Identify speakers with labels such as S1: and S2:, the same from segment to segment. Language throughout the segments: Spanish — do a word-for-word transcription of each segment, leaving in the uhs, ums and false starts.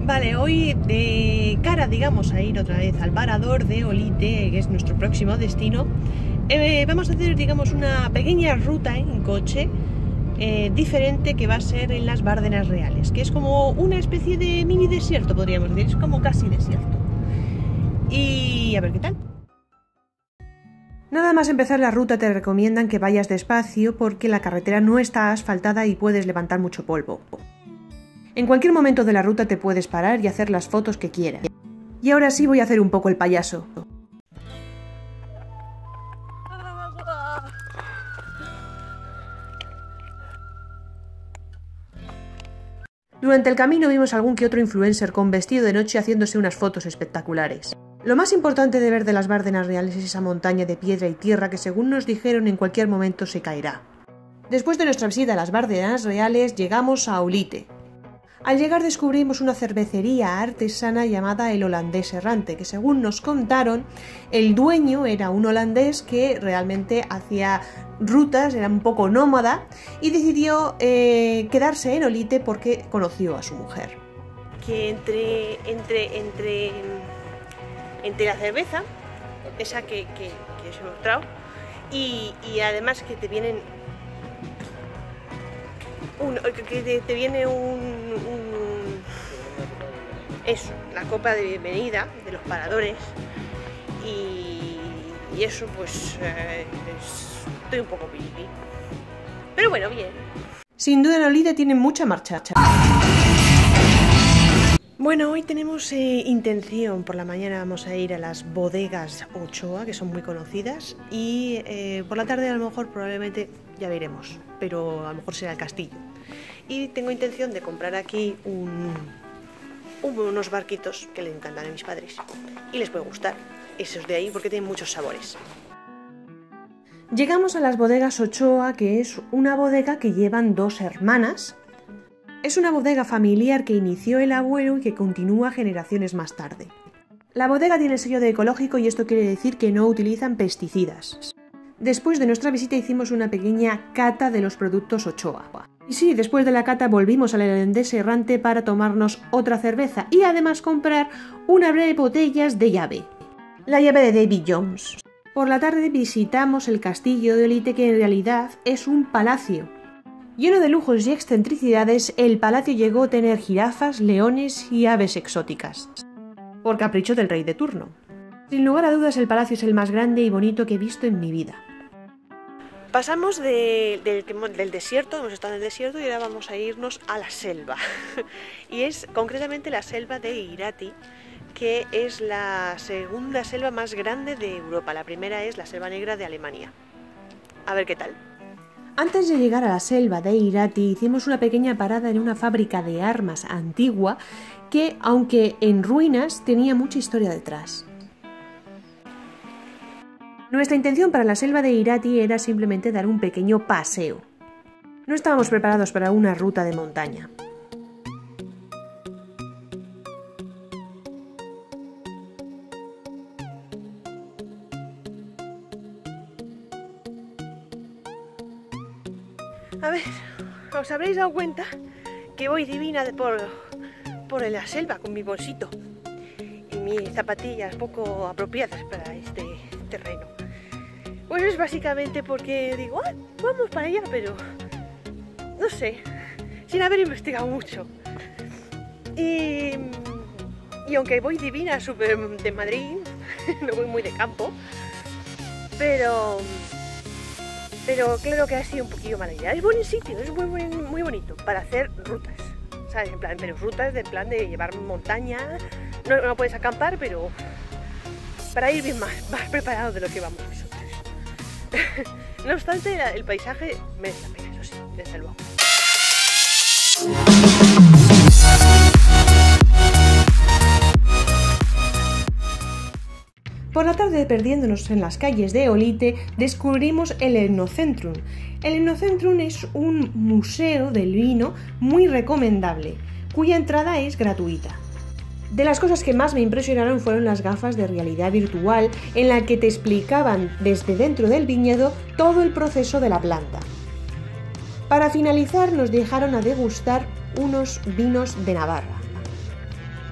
S1: Vale, hoy de cara, digamos, a ir otra vez al Parador de Olite, que es nuestro próximo destino, eh, vamos a hacer, digamos, una pequeña ruta en coche eh, diferente que va a ser en las Bárdenas Reales, que es como una especie de mini desierto, podríamos decir, es como casi desierto. Y a ver qué tal. Nada más empezar la ruta te recomiendan que vayas despacio porque la carretera no está asfaltada y puedes levantar mucho polvo. En cualquier momento de la ruta te puedes parar y hacer las fotos que quieras. Y ahora sí voy a hacer un poco el payaso. Durante el camino vimos algún que otro influencer con vestido de noche haciéndose unas fotos espectaculares. Lo más importante de ver de las Bárdenas Reales es esa montaña de piedra y tierra que, según nos dijeron, en cualquier momento se caerá. Después de nuestra visita a las Bárdenas Reales llegamos a Olite. Al llegar descubrimos una cervecería artesana llamada El Holandés Errante, que según nos contaron, el dueño era un holandés que realmente hacía rutas, era un poco nómada, y decidió eh, quedarse en Olite porque conoció a su mujer. Que entre, entre, entre, entre la cerveza, esa que, que, que os he mostrado, y, y además que te vienen... Un, que te, te viene un, un... eso, la copa de bienvenida de los paradores y, y eso pues eh, es, estoy un poco piripi, pero bueno, bien. Sin duda en Olite tienen mucha marcha. Bueno, hoy tenemos eh, intención, por la mañana vamos a ir a las bodegas Ochoa, que son muy conocidas, y eh, por la tarde a lo mejor probablemente ya veremos, pero a lo mejor será el castillo. Y tengo intención de comprar aquí un, un, unos barquitos que le encantan a mis padres y les puede gustar, esos de ahí porque tienen muchos sabores. Llegamos a las bodegas Ochoa, que es una bodega que llevan dos hermanas. Es una bodega familiar que inició el abuelo y que continúa generaciones más tarde. La bodega tiene el sello de ecológico y esto quiere decir que no utilizan pesticidas. Después de nuestra visita hicimos una pequeña cata de los productos Ochoa. Y sí, después de la cata volvimos al Holandés Errante para tomarnos otra cerveza y además comprar una breve de botellas de llave. La llave de David Jones. Por la tarde visitamos el castillo de Olite, que en realidad es un palacio. Lleno de lujos y excentricidades, el palacio llegó a tener jirafas, leones y aves exóticas. Por capricho del rey de turno. Sin lugar a dudas, el palacio es el más grande y bonito que he visto en mi vida. Pasamos de, de, del desierto, hemos estado en el desierto y ahora vamos a irnos a la selva. Y es concretamente la selva de Irati, que es la segunda selva más grande de Europa. La primera es la selva negra de Alemania. A ver qué tal. Antes de llegar a la selva de Irati hicimos una pequeña parada en una fábrica de armas antigua que, aunque en ruinas, tenía mucha historia detrás. Nuestra intención para la selva de Irati era simplemente dar un pequeño paseo. No estábamos preparados para una ruta de montaña. A ver, os habréis dado cuenta que voy divina de por, por la selva con mi bolsito y mis zapatillas poco apropiadas para este terreno. Pues es básicamente porque digo, ah, vamos para allá, pero no sé, sin haber investigado mucho. Y, y aunque voy divina súper de Madrid, no voy muy de campo, pero, pero claro que ha sido un poquillo mala idea. Es buen sitio, es muy, muy, muy bonito para hacer rutas, ¿sabes? En plan, pero rutas de plan de llevar montaña, no, no puedes acampar, pero para ir bien más, más preparado de lo que vamos nosotros. No obstante, el paisaje merece la pena, eso sí, desde luego. Por la tarde, perdiéndonos en las calles de Olite, descubrimos el Ethnocentrum. El Ethnocentrum es un museo del vino muy recomendable, cuya entrada es gratuita. De las cosas que más me impresionaron fueron las gafas de realidad virtual en la que te explicaban desde dentro del viñedo todo el proceso de la planta. Para finalizar nos dejaron a degustar unos vinos de Navarra.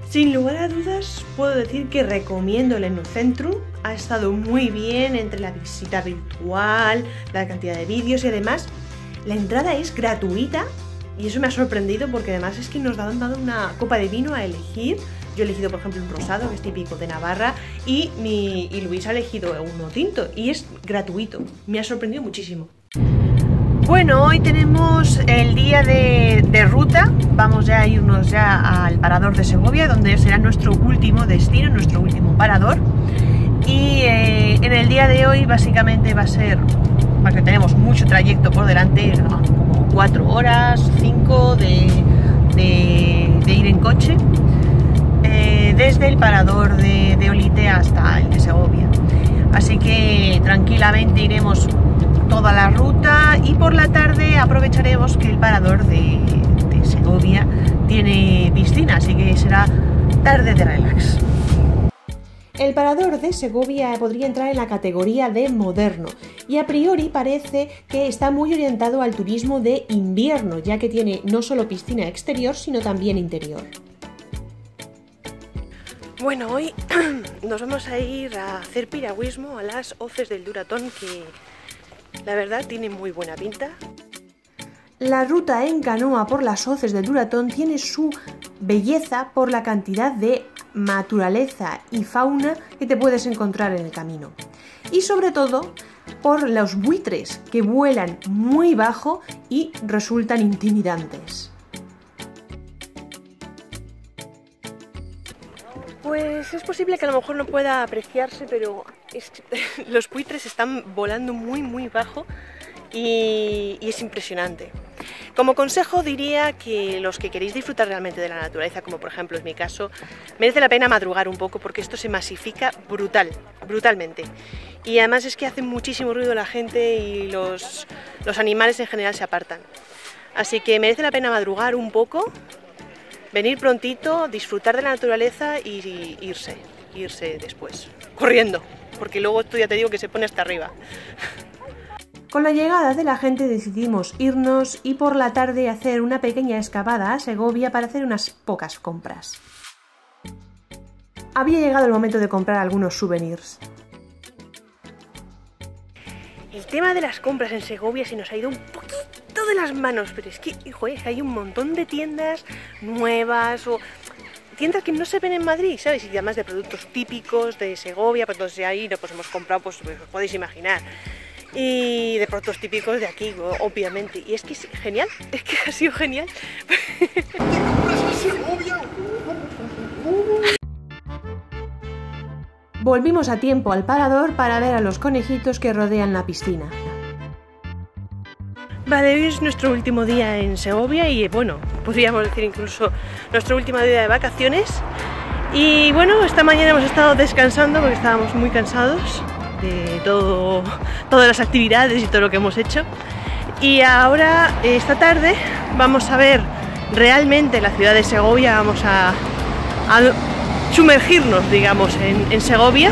S1: Sin lugar a dudas, puedo decir que recomiendo el Ennocentrum. Ha estado muy bien entre la visita virtual, la cantidad de vídeos y además la entrada es gratuita y eso me ha sorprendido porque además es que nos han dado una copa de vino a elegir. Yo he elegido, por ejemplo, un rosado, que es típico de Navarra, y, mi, y Luis ha elegido uno tinto y es gratuito. Me ha sorprendido muchísimo. Bueno, hoy tenemos el día de, de ruta. Vamos ya a irnos ya al parador de Segovia, donde será nuestro último destino, nuestro último parador. Y eh, en el día de hoy básicamente va a ser, porque tenemos mucho trayecto por delante, como cuatro horas, cinco de, de, de ir en coche, eh, desde el parador de, de Olite hasta el de Segovia. Así que tranquilamente iremos toda la ruta y por la tarde aprovecharemos que el parador de, de Segovia tiene piscina, así que será tarde de relax. El parador de Segovia podría entrar en la categoría de moderno y a priori parece que está muy orientado al turismo de invierno, ya que tiene no solo piscina exterior sino también interior. Bueno, hoy nos vamos a ir a hacer piragüismo a las hoces del Duratón, que la verdad tiene muy buena pinta. La ruta en canoa por las hoces del Duratón tiene su belleza por la cantidad de naturaleza y fauna que te puedes encontrar en el camino. Y sobre todo por los buitres que vuelan muy bajo y resultan intimidantes. Pues es posible que a lo mejor no pueda apreciarse, pero es que los buitres están volando muy muy bajo y, y es impresionante. Como consejo diría que los que queréis disfrutar realmente de la naturaleza, como por ejemplo es mi caso, merece la pena madrugar un poco porque esto se masifica brutal, brutalmente. Y además es que hace muchísimo ruido la gente y los, los animales en general se apartan. Así que merece la pena madrugar un poco, venir prontito, disfrutar de la naturaleza y irse, irse después, corriendo, porque luego esto ya te digo que se pone hasta arriba. Con la llegada de la gente decidimos irnos y por la tarde hacer una pequeña excavada a Segovia para hacer unas pocas compras. Había llegado el momento de comprar algunos souvenirs. El tema de las compras en Segovia se nos ha ido un poquito de las manos, pero es que, joder, hay un montón de tiendas nuevas o tiendas que no se ven en Madrid, ¿sabes? Y además de productos típicos de Segovia, pues entonces ahí pues hemos comprado, pues os podéis imaginar. Y de productos típicos de aquí, obviamente. Y es que es genial, es que ha sido genial. ¿Te compras en Segovia? Volvimos a tiempo al parador para ver a los conejitos que rodean la piscina. Vale, hoy es nuestro último día en Segovia y bueno, podríamos decir incluso nuestro último día de vacaciones. Y bueno, esta mañana hemos estado descansando porque estábamos muy cansados de todo, todas las actividades y todo lo que hemos hecho. Y ahora, esta tarde, vamos a ver realmente la ciudad de Segovia, vamos a, a sumergirnos, digamos, en, en Segovia.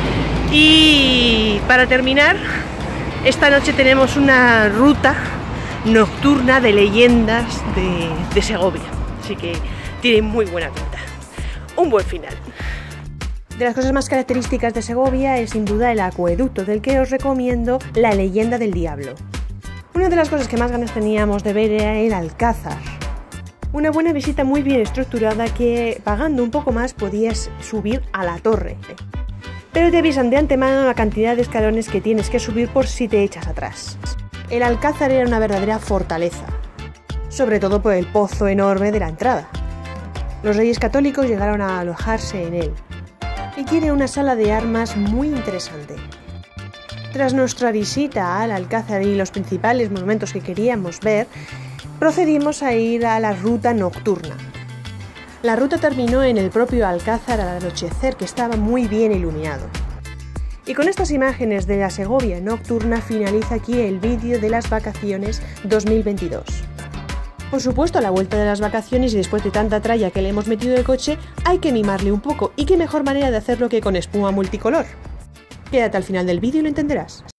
S1: Y para terminar, esta noche tenemos una ruta nocturna de leyendas de, de Segovia, así que tiene muy buena pinta. Un buen final. De las cosas más características de Segovia es sin duda el acueducto, del que os recomiendo La leyenda del diablo. Una de las cosas que más ganas teníamos de ver era el Alcázar. Una buena visita muy bien estructurada que, pagando un poco más, podías subir a la torre. Pero te avisan de antemano la cantidad de escalones que tienes que subir por si te echas atrás. El Alcázar era una verdadera fortaleza, sobre todo por el pozo enorme de la entrada. Los reyes católicos llegaron a alojarse en él. Y tiene una sala de armas muy interesante. Tras nuestra visita al Alcázar y los principales monumentos que queríamos ver, procedimos a ir a la ruta nocturna. La ruta terminó en el propio Alcázar al anochecer, que estaba muy bien iluminado. Y con estas imágenes de la Segovia nocturna finaliza aquí el vídeo de las vacaciones dos mil veintidós. Por supuesto, a la vuelta de las vacaciones y después de tanta tralla que le hemos metido en el coche, hay que mimarle un poco, y qué mejor manera de hacerlo que con espuma multicolor. Quédate al final del vídeo y lo entenderás.